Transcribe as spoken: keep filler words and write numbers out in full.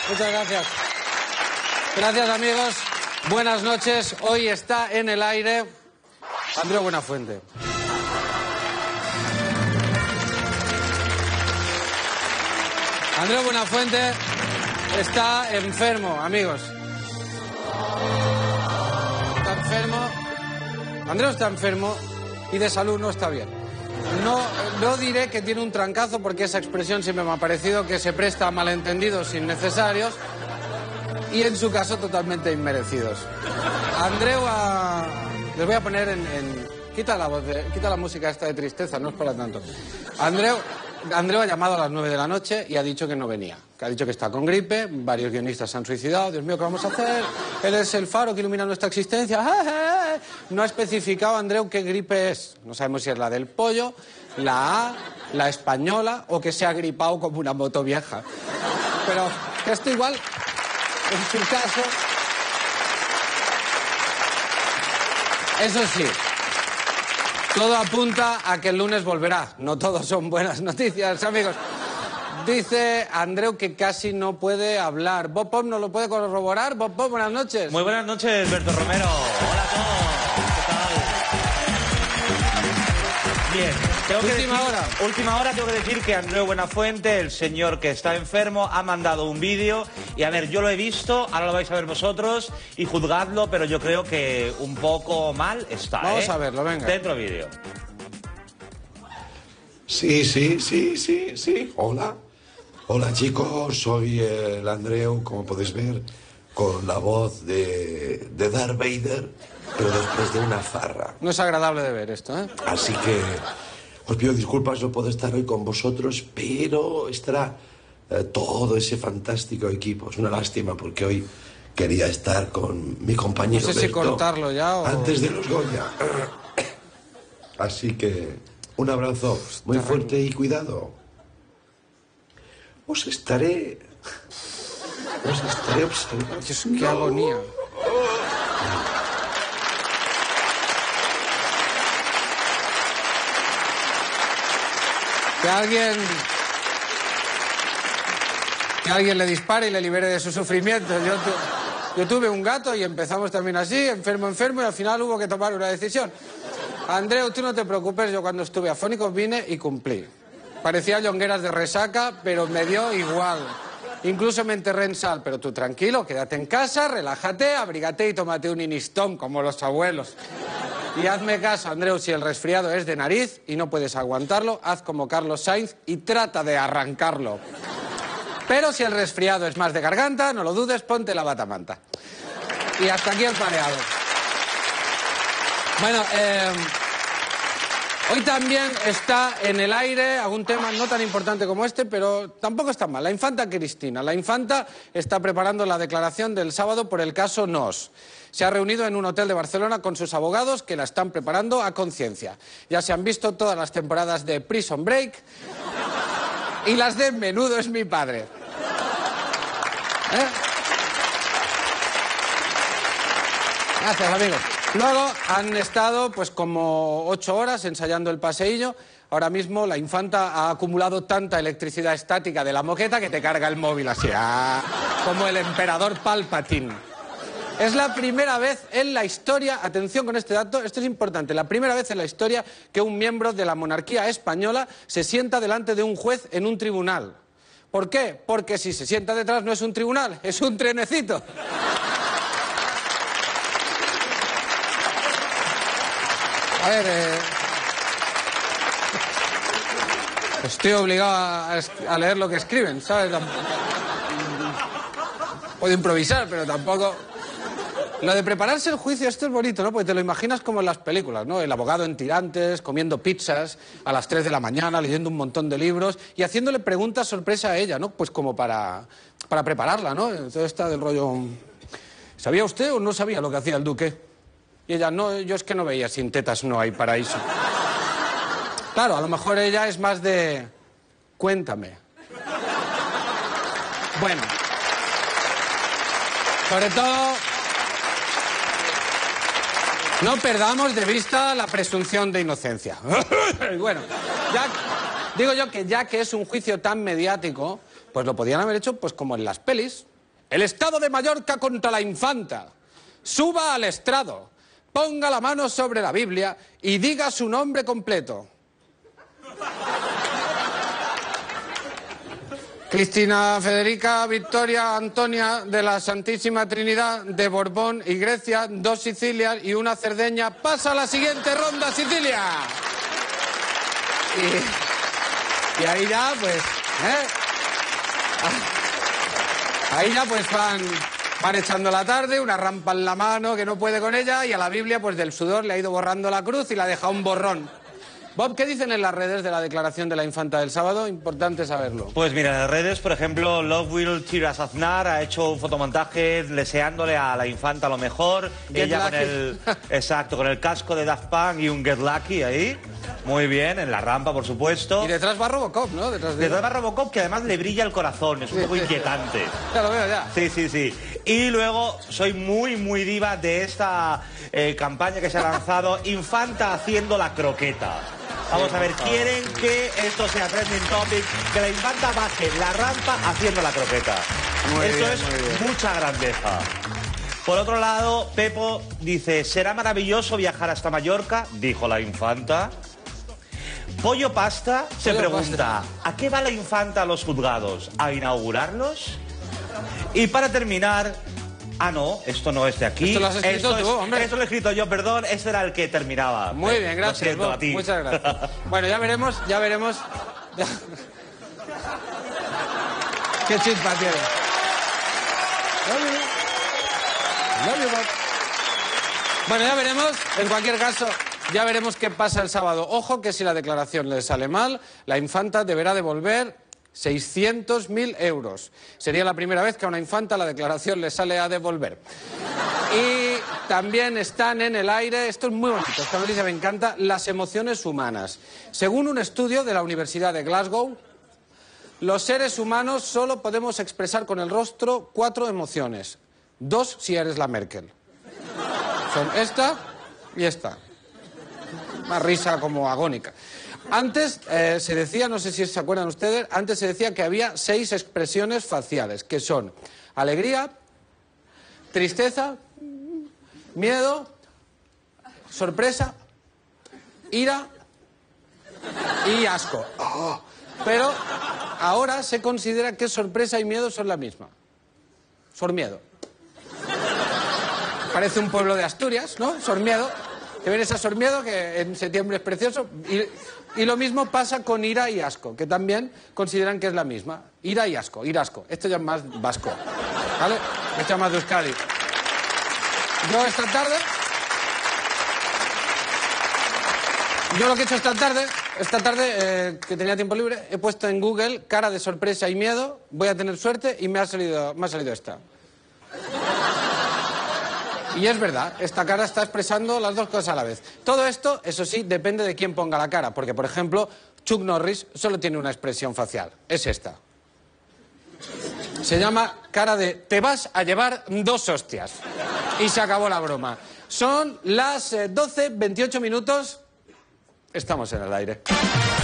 Muchas gracias. Gracias, amigos. Buenas noches. Hoy está en el aire Andreu Buenafuente. Andreu Buenafuente está enfermo, amigos. Está enfermo. Andreu está enfermo y de salud no está bien. No, no diré que tiene un trancazo porque esa expresión siempre me ha parecido que se presta a malentendidos innecesarios y en su caso totalmente inmerecidos. Andreu ha... Les voy a poner en... en... Quita la voz, de... quita la música esta de tristeza, no es para tanto. Andreu... Andreu ha llamado a las nueve de la noche y ha dicho que no venía. Que ha dicho que está con gripe, varios guionistas se han suicidado. Dios mío, ¿qué vamos a hacer? Él es el faro que ilumina nuestra existencia. No ha especificado, Andreu, qué gripe es. No sabemos si es la del pollo, la A, la española o que se ha gripado como una moto vieja. Pero esto igual, en su caso... Eso sí. Todo apunta a que el lunes volverá. No todos son buenas noticias, amigos. Dice Andreu que casi no puede hablar. Bob Pop no lo puede corroborar. Bob Pop, buenas noches. Muy buenas noches, Berto Romero. Hola a todos. ¿Qué tal? Bien. Tengo que última decir, hora. Última hora tengo que decir que Andreu Buenafuente, el señor que está enfermo, ha mandado un vídeo. Y a ver, yo lo he visto, ahora lo vais a ver vosotros y juzgadlo, pero yo creo que un poco mal está. Vamos ¿eh? a verlo, venga. Dentro vídeo. Sí, sí, sí, sí, sí. Hola. Hola, chicos. Soy el Andreu, como podéis ver, con la voz de, de Darth Vader, pero después de una farra. No es agradable de ver esto, ¿eh? Así que os pido disculpas, no puedo estar hoy con vosotros, pero estará eh, todo ese fantástico equipo. Es una lástima porque hoy quería estar con mi compañero No sé si Berto cortarlo ya o... antes de los Goya. Así que un abrazo muy fuerte y cuidado. Os estaré... Os estaré observando. Dios, qué agonía. Que alguien... Que alguien le dispare y le libere de su sufrimiento. Yo, tu... Yo tuve un gato y empezamos también así, enfermo, enfermo, y al final hubo que tomar una decisión. Andreu, tú no te preocupes, yo cuando estuve afónico vine y cumplí. Parecía Llongueras de resaca, pero me dio igual. Incluso me enterré en sal, pero tú tranquilo, quédate en casa, relájate, abrígate y tómate un inistón, como los abuelos. Y hazme caso, Andreu, si el resfriado es de nariz y no puedes aguantarlo, haz como Carlos Sainz y trata de arrancarlo. Pero si el resfriado es más de garganta, no lo dudes, ponte la batamanta. Y hasta aquí el pareado. Bueno, eh... hoy también está en el aire algún tema no tan importante como este, pero tampoco está mal. La infanta Cristina. La infanta está preparando la declaración del sábado por el caso Nos. Se ha reunido en un hotel de Barcelona con sus abogados que la están preparando a conciencia. Ya se han visto todas las temporadas de Prison Break y las de Menudo es mi padre. ¿Eh? Gracias, amigos. Luego han estado pues como ocho horas ensayando el paseillo. Ahora mismo la infanta ha acumulado tanta electricidad estática de la moqueta que te carga el móvil así, ah, como el emperador Palpatine. Es la primera vez en la historia, atención con este dato, esto es importante, la primera vez en la historia que un miembro de la monarquía española se sienta delante de un juez en un tribunal. ¿Por qué? Porque si se sienta detrás no es un tribunal, es un trenecito. A ver, eh... estoy obligado a, a leer lo que escriben, ¿sabes? Puedo improvisar, pero tampoco... Lo de prepararse el juicio, esto es bonito, ¿no? Porque te lo imaginas como en las películas, ¿no? El abogado en tirantes, comiendo pizzas a las tres de la mañana, leyendo un montón de libros y haciéndole preguntas sorpresa a ella, ¿no? Pues como para, para prepararla, ¿no? Entonces está del rollo... ¿Sabía usted o no sabía lo que hacía el duque? Y ella, no, yo es que no veía, sin tetas no hay paraíso. Claro, a lo mejor ella es más de... Cuéntame. Bueno. Sobre todo... No perdamos de vista la presunción de inocencia. Bueno, ya, digo yo que ya que es un juicio tan mediático, pues lo podían haber hecho pues como en las pelis. El Estado de Mallorca contra la infanta. Suba al estrado, ponga la mano sobre la Biblia y diga su nombre completo. Cristina Federica Victoria Antonia de la Santísima Trinidad de Borbón y Grecia, dos Sicilias y una Cerdeña, pasa a la siguiente ronda, Sicilia. Y, y ahí ya, pues, ¿eh? Ahí ya, pues, van, van echando la tarde, una rampa en la mano que no puede con ella, y a la Biblia, pues, del sudor le ha ido borrando la cruz y le ha dejado un borrón. Bob, ¿qué dicen en las redes de la declaración de la infanta del sábado? Importante saberlo. Pues mira, en las redes, por ejemplo, Love Will Tiras Aznar ha hecho un fotomontaje deseándole a la infanta lo mejor. Get Ella lucky. con el, exacto, con el casco de Daft Punk y un Get Lucky ahí. Muy bien, en la rampa, por supuesto. Y detrás va Robocop, ¿no? Detrás de... Detrás va Robocop, que además le brilla el corazón, es un Sí, poco sí, inquietante. Ya lo veo, ya. Sí, sí, sí. Y luego soy muy, muy diva de esta eh, campaña que se ha lanzado, Infanta haciendo la croqueta. Vamos a ver, quieren que esto sea trending topic, que la infanta baje la rampa haciendo la croqueta. Muy Esto bien, es muy bien. mucha grandeza. Por otro lado, Pepo dice, ¿será maravilloso viajar hasta Mallorca? Dijo la infanta. Pollo Pasta se Pollo pregunta, ¿a qué va la infanta a los juzgados? ¿A inaugurarlos? Y para terminar... Ah, no, esto no es de aquí. Esto lo has escrito Esto tú, es- hombre. Esto lo he escrito yo, perdón, este era el que terminaba. Muy Eh, bien, lo gracias, siento, Bob. a ti. Muchas gracias. Bueno, ya veremos, ya veremos. Ya- ¿Qué chispa tiene? Love you. Love you, Bob. Bueno, ya veremos, en cualquier caso, ya veremos qué pasa el sábado. Ojo que si la declaración le sale mal, la infanta deberá devolver seiscientos mil euros. Sería la primera vez que a una infanta la declaración le sale a devolver. Y también están en el aire, esto es muy bonito, esta noticia me encanta, las emociones humanas. Según un estudio de la Universidad de Glasgow, los seres humanos solo podemos expresar con el rostro cuatro emociones. Dos si eres la Merkel. Son esta y esta. Una risa como agónica. Antes eh, se decía, no sé si se acuerdan ustedes, antes se decía que había seis expresiones faciales, que son alegría, tristeza, miedo, sorpresa, ira y asco. Oh. Pero ahora se considera que sorpresa y miedo son la misma. Sormiedo. Parece un pueblo de Asturias, ¿no? Sormiedo. Que vienes a Sormiedo, que en septiembre es precioso. Y, y lo mismo pasa con ira y asco, que también consideran que es la misma. Ira y asco, irasco. Esto ya es más vasco. ¿Vale? Esto es más de Euskadi. Yo esta tarde... Yo lo que he hecho esta tarde, esta tarde eh, que tenía tiempo libre, he puesto en Google cara de sorpresa y miedo, voy a tener suerte y me ha salido, me ha salido esta. Y es verdad, esta cara está expresando las dos cosas a la vez. Todo esto, eso sí, depende de quién ponga la cara, porque por ejemplo, Chuck Norris solo tiene una expresión facial, es esta. Se llama cara de te vas a llevar dos hostias. Y se acabó la broma. Son las eh, doce veintiocho minutos. Estamos en el aire.